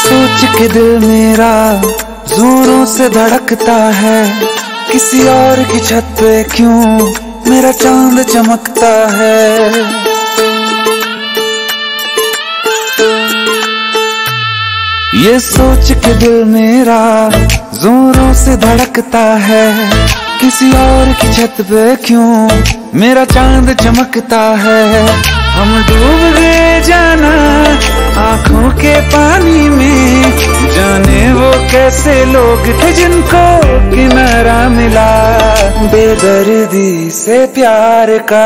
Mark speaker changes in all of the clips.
Speaker 1: सोच के दिल मेरा जोरों से धड़कता है, किसी और की छत पे क्यों मेरा चांद चमकता है। ये सोच के दिल मेरा जोरों से धड़कता है, किसी और की छत पे क्यों मेरा चांद चमकता है। हम डूब गए जाना आंखों के पानी में, जाने वो कैसे लोग थे जिनको किनारा मिला। बेदर्दी से प्यार का,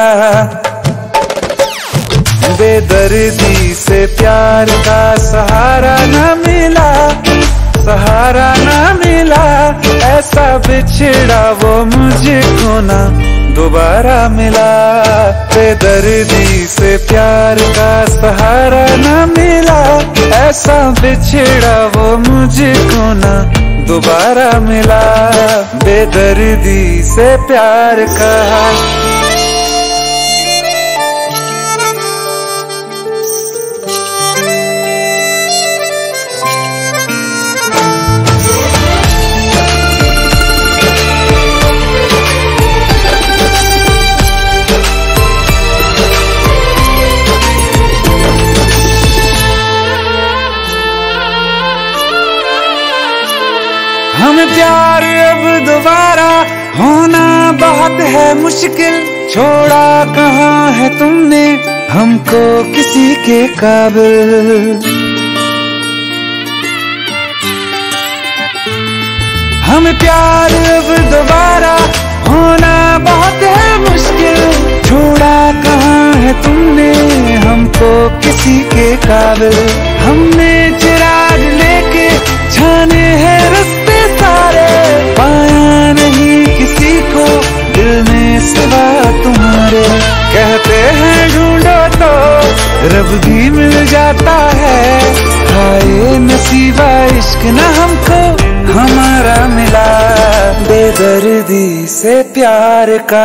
Speaker 1: बेदर्दी से प्यार का सहारा न मिला, सहारा न मिला। ऐसा बिछड़ा वो मुझको ना दोबारा मिला। बेदर्दी से प्यार का सहारा न मिला, ऐसा बिछड़ा वो मुझको ना दोबारा मिला। बेदर्दी से प्यार का। हमें प्यार अब दोबारा होना बहुत है मुश्किल, छोड़ा कहाँ है तुमने हमको किसी के काबिल। हमें प्यार अब दोबारा होना बहुत है मुश्किल, छोड़ा कहाँ है तुमने हमको किसी के काबिल। हमने चिराग लेके छाने हैं रस्ते सारे, पाया नहीं किसी को दिल में सिवा तुम्हारे। कहते हैं ढूंढो तो रब भी मिल जाता है, हाय नसीबा इश्क न हमको हमारा मिला। बेदर्दी से प्यार का,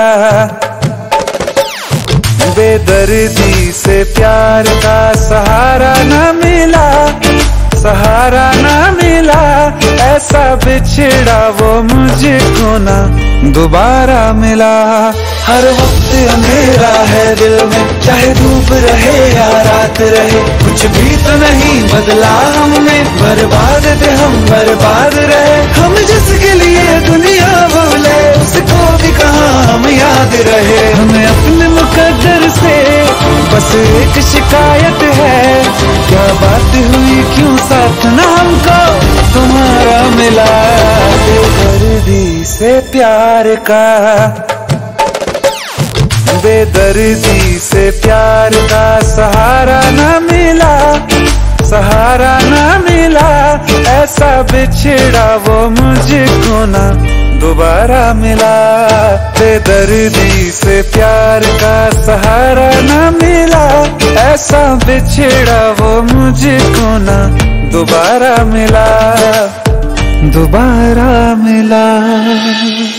Speaker 1: बेदर्दी से प्यार का सहारा न मिला, सहारा न मिला। ऐसा बिछड़ा वो मुझको ना दोबारा मिला। हर वक्त अंधेरा है दिल में, चाहे धूप रहे या रात रहे, कुछ भी तो नहीं बदला हमने, बर्बाद थे हम बर्बाद रहे। हम जिसके लिए दुनिया भूले उसको भी कहाँ हम याद रहे। हमें अपने मुकद्दर से बस एक शिकायत है, क्या बात हुई क्यों साथ न हमको तुम्हारा मिला। बेदर्दी से प्यार का, बेदर्दी से प्यार का सहारा न मिला, सहारा न मिला। ऐसा बिछड़ा वो मुझको ना दोबारा मिला। बेदर्दी से प्यार का सहारा न मिला, ऐसा बिछड़ा वो मुझको ना दोबारा मिला, दोबारा मिला।